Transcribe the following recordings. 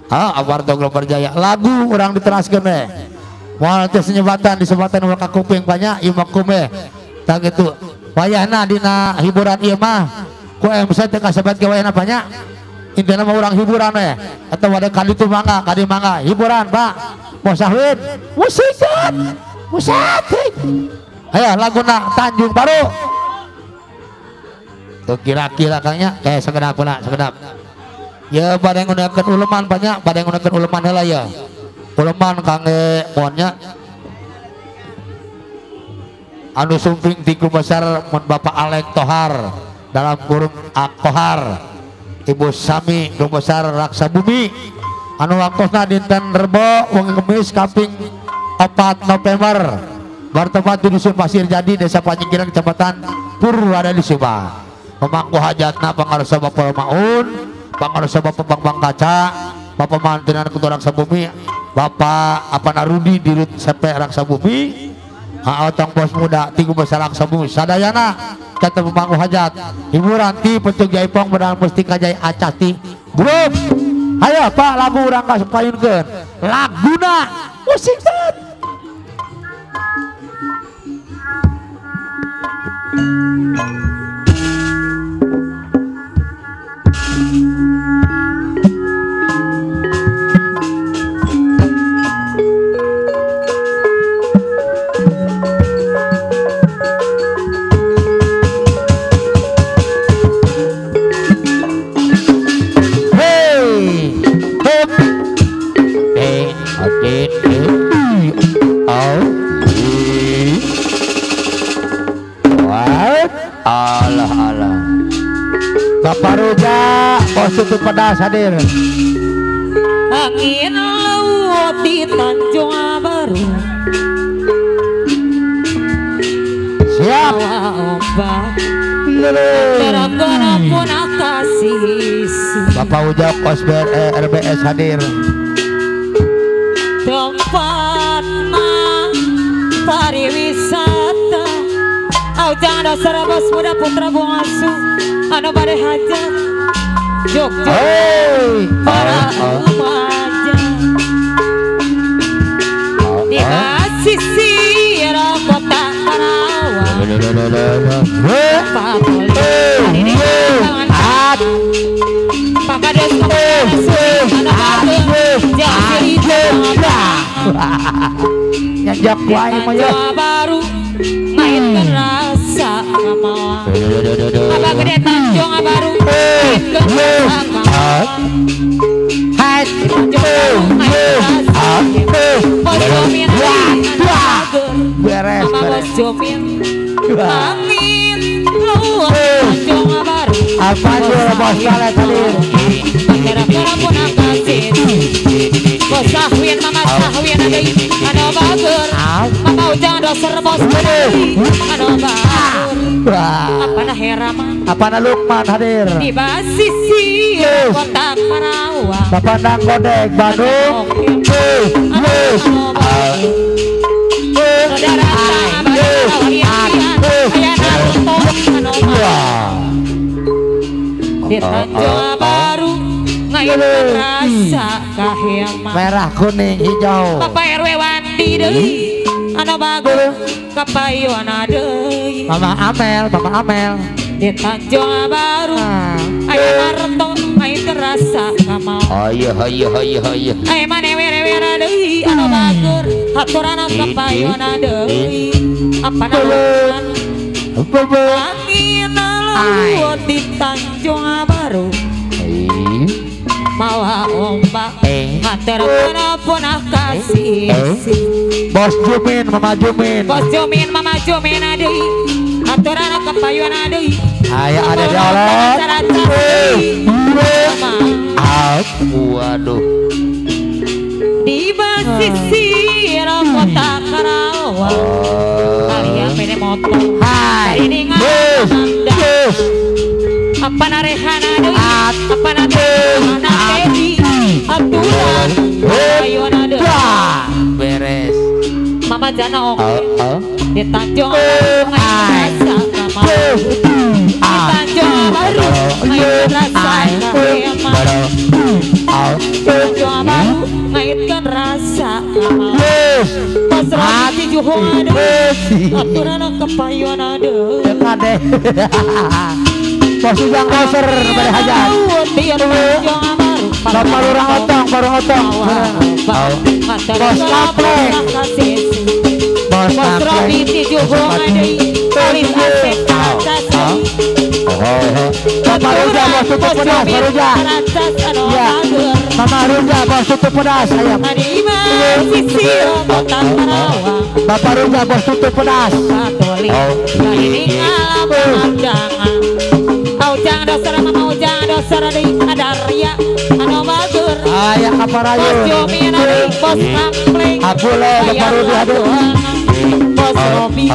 Awarto Global Jaya lagu orang diteraskan moal teh senyebatan di sebatan ulah kuping banyak ieu mah kume tak gitu wayahna dina hiburan ieu mah ku MC teh kasebat ge wayahna banyak intina mah urang hiburan atau ada kali itu mangga kadi mangga hiburan Pak mau sahwin musik ayo laguna Tanjung Baru tuh kira-kira kayaknya sekedap ya pada yang gunakan uleman banyak pada yang gunakan uleman heula ya uleman kangge mohonnya anu sumping di Guru Besar mun Bapak Alek Tohar dalam kurung Akohar Ibu Sami Guru Besar Raksa Bumi anu waktosna dinten Rebo wengi Kemis kaping 4 November bertempat di Dusun Pasir Jadi Desa Panyingkiran Kecamatan Purwada di Subang pemangku hajatna pangarsa Bapak Maun pangarsa Bapak Bang Kaca Bapak Mantenan Ketua Raksa Bumi Bapak Rudi Dirut CP Raksa Bumi Otong bos muda Tigu Besar Raksa Bumi sadayana kata pemangku hajat hiburan ti Pecuk Jaipong Bedang Mustika Jaya Acati grup ayo Pak lagu urang kasupayunkeun laguna musik set Bapak Ruja Konstitut Pedas hadir angin laut di Tanjung Baru siap ombak terang pun kasih Bapak Uja Kosber RBS hadir tempat pariwisata Aujang dasar bos muda putra bungsu anu bade hajat Jogja para remaja di sisi kota Karawang nyajak wae mah ya baru main terasa kamawang apa gede Tanjung Baru main terasa kamawang hai bos jomin beres bos jomin angin luar Tanjung Baru apa jual bos kale tadi kira-kira pun kasih bos sahwin mama sahwin ada anu bager mama ujang doser bos beli anu bager apana Herama apana Lukman hadir di basisi kota Karawang Bapak Nang Godek Bandung saudara di Tanjung Baru ngain rasa kahema merah kuning hijau Bapak RW Wandi deui anu bagus kapayuan deui Mama Amel di Tanjung Baru aya harto ngain terasa kamau ayo aya mane were-were deui anu bagus haturana kapayuan deui apa namanya angin laut di Tanjung Baru mawa ombak haterana punah kasih bos Jumin Mama Jumin deui haturana kapayuan deui aya ada di Allah waduh di basisi kota Karawang kalian pede motor hai ini apa narehana deui apa narehana Dedi aturan kapayuan deui beres Mama Jana oke di Tanjung rasa kamau di Tanjung Baru rasa kahema coba ngaitkan rasa Yes. Bos Robi juhung ada aturan kepayuan ada Kade. Bos Ujang Doser pada hajat. Bapak Lurah Otong, Barung Otong. Bos Kapleng. Bos Robi juhung ada polis asep Bapak Ruja, bos tutup pedas, Pak Ruja. Ya, Mama Ruja, bos tutup pedas, sayang. Bapak Ruja, bos tutup pedas. Ayah Kaparayun. Aku lo, Bapak Ruja, aduh. Bos Robi.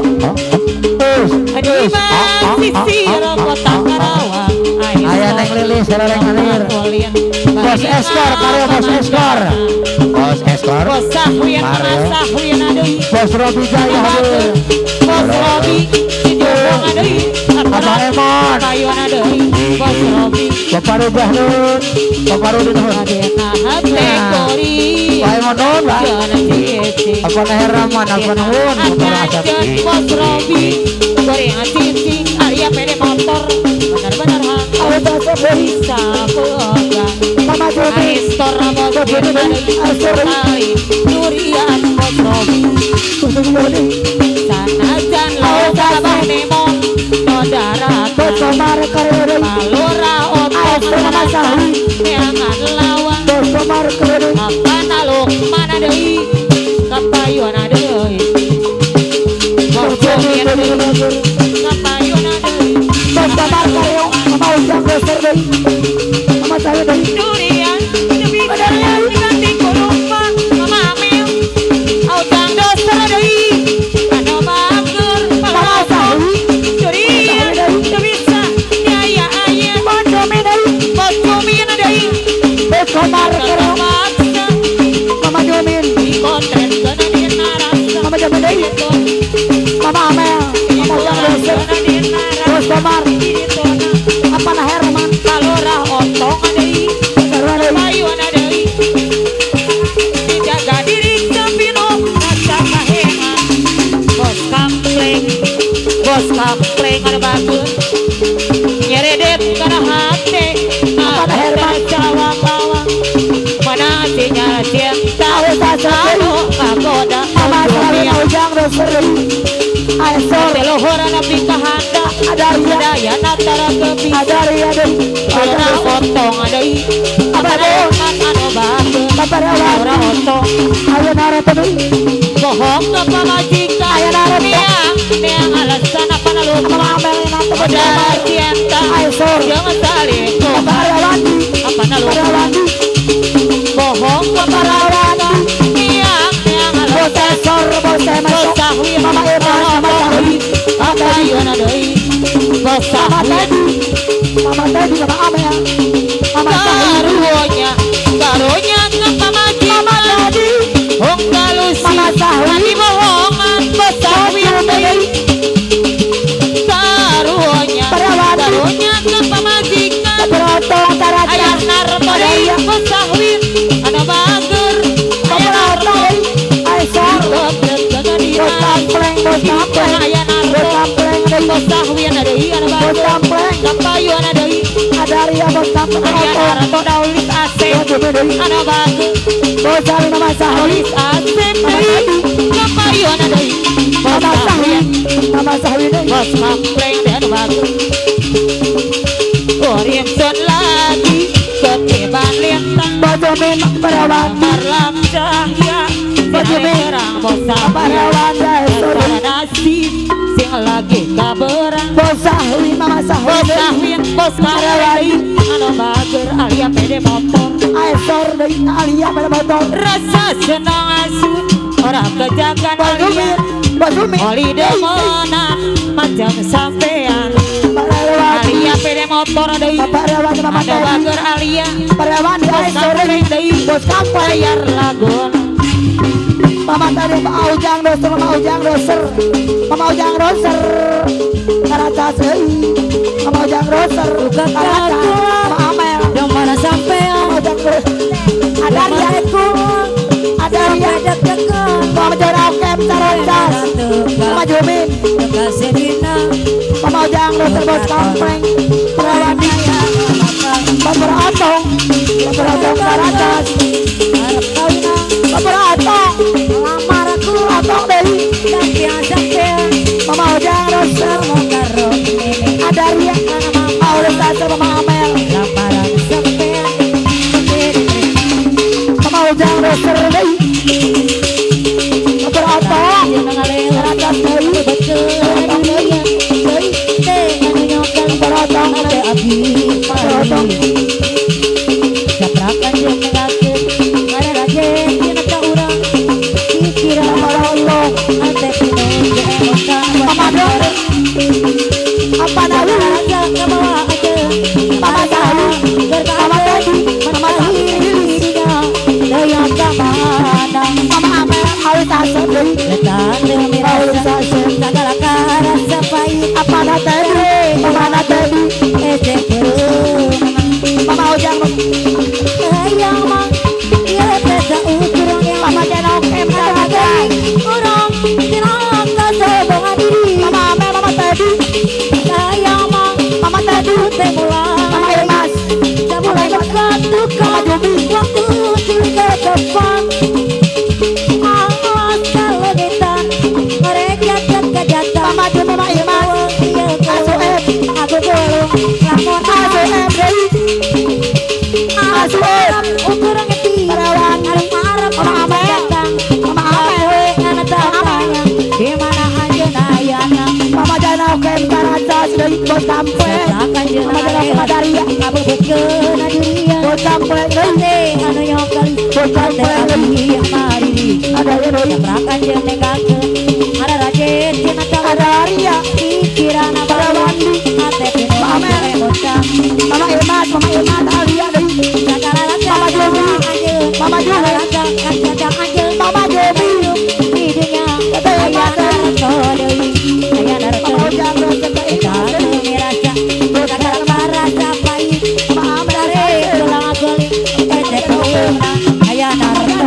Ayah Neng Lilis, Leleng Alir. Bos Eskor, karya Bos Eskor. Bos Eskor. Bos Sahwin, Sahwin aduh. Bos Robi Jaya hadir. Bos Robi, Jujung aduh. Abah Emon. Kayuan aduh. Bos Robi. Bapak Rujah Nun. Bapak Rudin Nun. Adena hati kori. Pak Emon Nun, Pak. Apa Neher Rahman, apa Nun. Bos Robi. Goreng cincin, Arya pede motor. Benar-benar bisa pegang. Mama Jodi. Aistor bos Robi. Durian bos Robi. Sanajan loga banemon. Saudara Palura otot neangan lawang. Apa naluk mana deui? Kapayun adeui. Kapayun adeui. Durian demi ganti kuruma mama amil. Aujang doser deui. Kana bager palasan. Durian teu bisa nyaya aya. Bodomin deui. Komar kerong. Mama Jomin. Dikontren kana dina rasa. Mama Jomin deui. Mama Amel. Mama Ujang Doser. Bos Komar. Apa nah Herman? Kalora otong adeui. Kapayun adeui. Dijaga diri sepino rasa kahengan. Bos Kapleng ada bagus. Nyeredet kana hate. Ada Herman cawang-cawang. Mana sinyal cinta. Anu kagoda. Mama Ujang Doser. Aisor. Telohora nabi kahanda. Adaya natara kebi. Adari deui. Kalora otong adeui. Abadongan anu bagus. Kalora otong. Ayo narata deui. Bohong ke pamajikan. Aya narata. Neang alasan apa nalupa. Mama Amel nata Saudara cinta. Aisor. Jangan selingkuh. Parawandi. Apa nalupa. Parawandi. Bohong ke parawanda. Neang Bos alasan. Esor, Bos Emon. Bos Sahwin. Mama Emon, Mama Sahwin. Kapayun adeui. Bos Mama Sahwin. Teddy. Mama Teddy, Mama Amel. Mama Sahwin. Karunya ke pamajikan. Mama Teddy. Hong kalusi. Mama Sahwin. Hati bohongan. Bos Sahwin deui. Karunya ke pamajikan. Berotong taraja. Ayah narpo deui. Bos Sahwin. Ada bager. Ayah narpo. Aisor. Goblok jaga dina. Bos Kampleng, Bos Kampleng. Ayah Bos narpo. Kampleng deui. Bos Sahwin adeui. Ada Bos bager. Kampleng. Kapayun adeui. Adaria Bos Kampleng. Ayah narpo daulis asep. Bos Jomin deui. Ada bager. Bos Sahwin, Mama Sahwin. Daulis asep deui. Kapayun adeui. Bos Mama Sahwin. Sahwin. Mama Sahwin deui. Bos Kampleng deh ada bagus. Orienton lagi ketiban lintang. Bos Jomin Parawandi. Marlam cahaya. Bos Jomin. Terang bos Sahwin. Parawandi Aisor. Para nasib sing lagi kaberang. Bos Sahwin, Mama Sahwin Bos deui. Sahwin, bos Parawandi. Anu bager alia pede motor. Aisor deui. Alia pada motor. Rasa senang asun. Orang kejagan Bos Jomin. alia. Bos Jomin. Oli demenan macam sampean. Parawandi. Alia pede motor deui. Parawandi, Mama Ada Teddy. bager alia. Parawandi Bos Aisor Kampleng deui. Bos Kampleng. Bayar lagun. Mama Teddy, Mama Ujang Doser, Mama Ujang Doser. Mama Ujang Doser. Karaca seui. Mama Ujang Doser. Karaca. Mama Amel. Yang mana sampean? Mama Ujang Ada riaku, ada riak deg-degan. Mama jorok kem taroncas, Mama Jumin, Mama Ujang Dokter Bos Kampleng, Perawani, Bapak Otong, Bapak Otong Tarancas, Bapak Otong, lamar aku Otong Dewi, Mama Ujang Dokter, ada riak, mau Dokter Mama Amel, Mama Ujang Dokter Dewi, Bapak Otong, Tarancas Dewi, Caprakan jeung negakeun ngararaje dina ka urang pikiran Allah ante pinu jeemotan Mama Dor, apa nalu? aja ka bawa aja Mama Tahu, Mama Teddy, Mama dirinya daya ka mana Mama Amel, Awi Tasem Dewi, letak teu mirasa sagala karasa pahit apa na Teddy, Mama na Teddy, ece keureunan Mama Ujang, hayang mang ieu teh saukurang yang Mama Jenok, Tarancas, urang tina kasobangan diri Mama Amel, Mama Teddy, sayang mang Mama Teddy, teh mulang Mama Irmas, mulai dekat tukang waktu sudah depan awas kalegetan mereka kejatan Mama Jum, Mama Irmas, Asuep, aku belum lamun Asuep Dewi, Asuep, ukurang ngerti Perawan, arep Mama Amel, datang Mama Amel, ngana tatanya di mana aja ayana Mama Jenok, Tarancas Dewi, Bos Kampleng, akan Mama Jenok, Mama Daria, kabeukeun adirian Bos Kampleng Dewi, anu nyokal Bos Kampleng Dewi, mari ada ya Dewi, caprakan jeung negakeun ngararaje dina ka ada Ria, pikiran Perawani, ate pinu Mama Amel, bocah Mama Irmas, Alia Dewi, sagala Mama Jumi, Mama Jumi, Mama Jumi, hidunya Teteh aya Mate, narto deui aya narto Mama Ujang Dokter Tanu Dewi, mirasa sagala karasa pahit Mama Amel, Dare tulang ageling ece keurna aya narto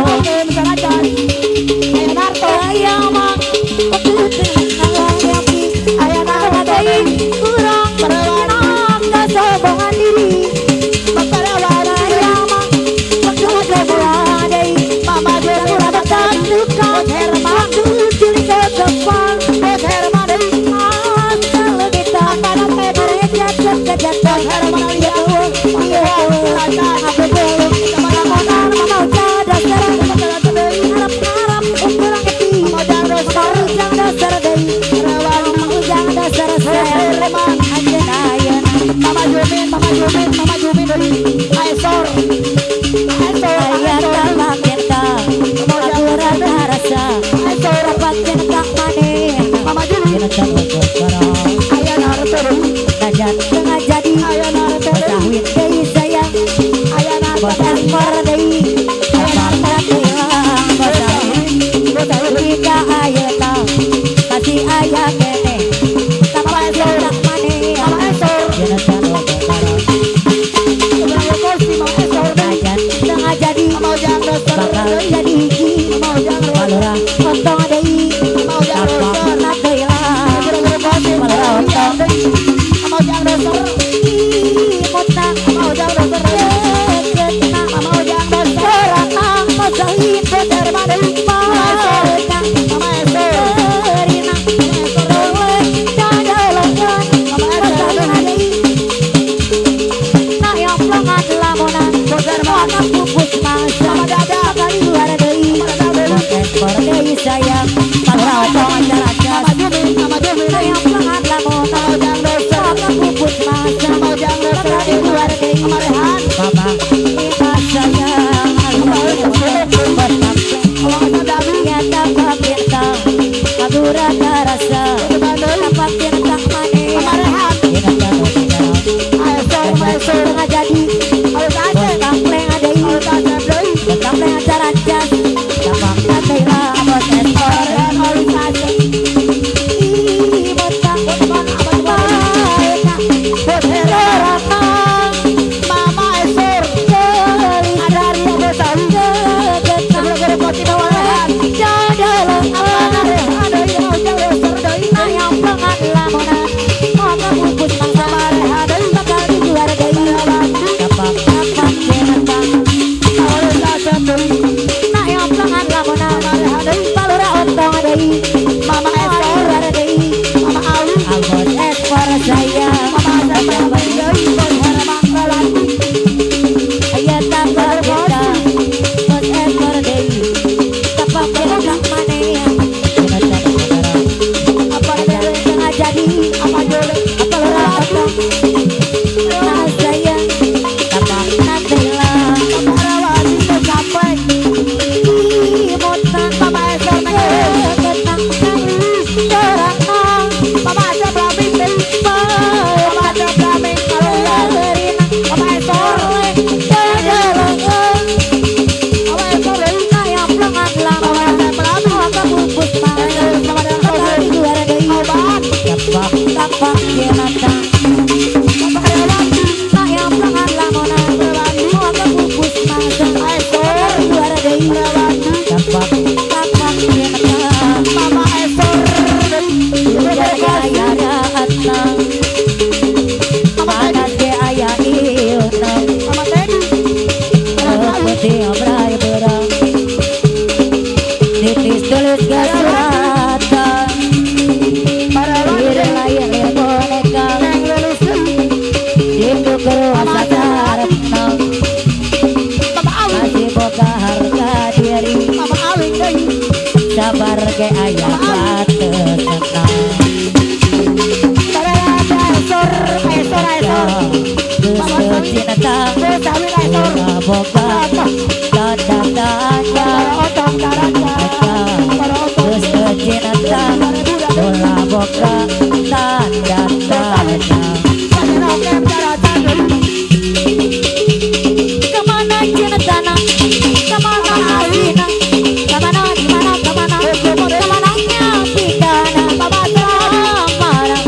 Ayah Narto, aya mang ketutup ngayapi Ayah Narto, deui urang Perawani, kasobangan diri Perawani, aya mang ketutup deui Mama Jumi, Mama Teddy, tukang Bos Herman, curi ke depan Bos Herman Dewi, asal kita mereka kejatan Herman Alia, Tarancas, aku belum Mama Monar, mama udah dasar Tarancas Dewi, harap ukurang keti Mama Ujang Dokter, ujang dasar deui Perawani, ujang dasar saya Herman, anjeun ayeuna Mama Jumin, Mama Jumin Dewi, Aesor, aya tambah kita aguran rasa Aesor, pakeun ka manehna Mama Jumin, dina cabut barang Ayah Narto Dewi, najan tengah jadi Ayah Narto Dewi, sahwin deui sayang Ayah Narto bos Dewi, angkor deui apa hilang bos sahwin kita ayeuna kasih aya kene Mama Esor, tak manehna Mama Esor, dina cabut barang Seberapa kursi Mama Esor Dewi, najan tengah jadi Mama Ujang Dokter bakal Dewi, jadi hiji Mama Ujang Dokter, palura ontong deui Mama Ujang apa Dokter, nak hilang Seberapa kursi palura ontong Dewi, Mama Ujang Dokter, imutna Mama Ujang Dokter Dewi, deketna Mama Ujang Dokter, sorana masahin Bos Herman Dewi, Mama Esor, Mama Esor, berina oleh dadalongan Mama Esor Dewi, na yang pelongan lamunan Bos Herman, anak pupus masa Mama Dada, kali luar deui Mama Dada Dewi, ekspor deui sayang palura ontong caracas Mama Jumin, Mama Jumin na Dewi, yang pelongan Mama lamunan Ujang Dokter, anak pupus masa Mama Ujang Dokter kali luar deui Mama Rehan, mama kita sayang Mama Ujang Dokter, bos kampleng Mama Ujang Dabi, ya tanpa pinta agura rasa Mama Dewi, tanpa pinta maneh Mama Rehan, dina cabut barang Aesor, Mama Esor, tengah jadi Ayo bos Aceh, kampleng ada Ayo Aceh Dewi, bos kampleng acara jas gampang ada hilang bos ekspor Rehan, Ayo Aceh, seperti obrai berang titis tulis gak suratan diri lain lir boneka itu kerasa karepna masih boga harga diri sabar ke ayah bateusna cinta boga tanda-tanda terus cinta bola boga tanda-tanda kemana cinta kemana asina kemana dimana kemana kemana pidana kemana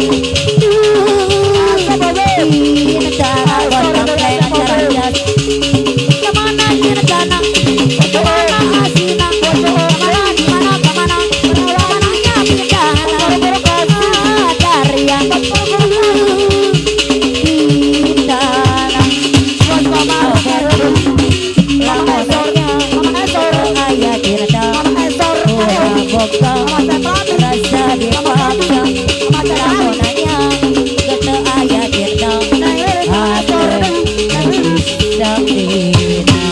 rasa dipaksa lamunanya kena ayah cinta hati sakina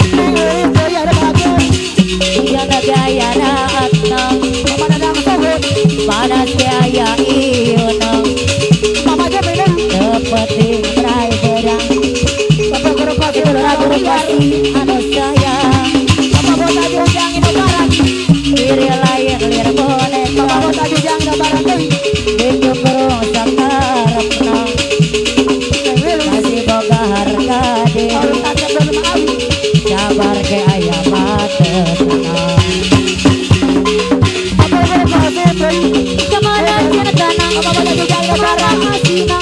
yang gaya raatna panas gaya iuna seperti berai berang guru kasih anu sayang diri lain lir boneka itu kerung sakarepna masih boga harga diri sabar ke ayah bateusna kemana cinta kemana asina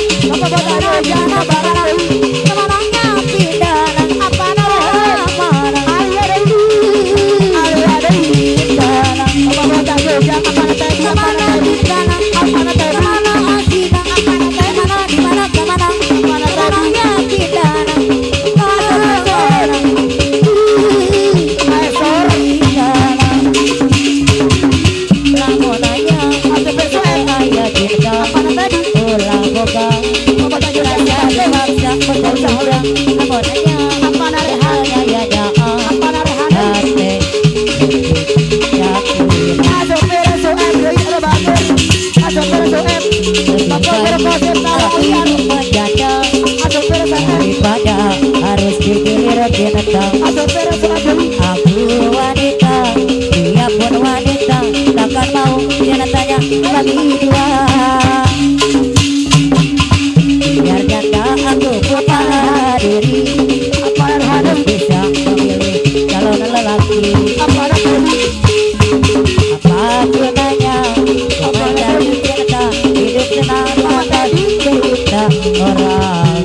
kemana pidana apa mana daripada harus digilir binatang aku wanita dia pun wanita takkan mau binatanya bagi dua biar nyata aku punya diri harus bisa memilih calon lelaki apa gunanya mencari cinta hidup senang atas cerita orang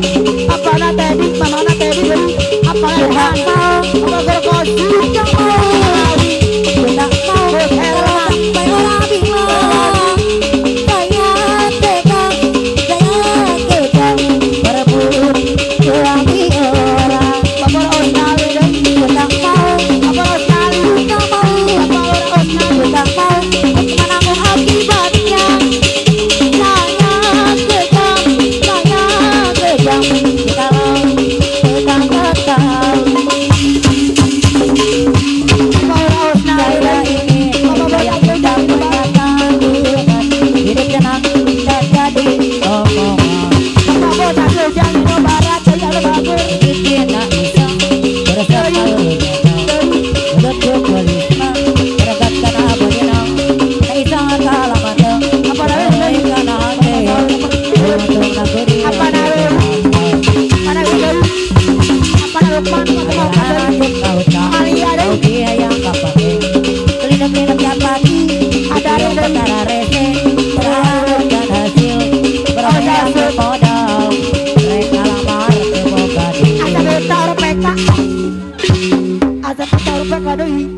Ada kata rupa kadoi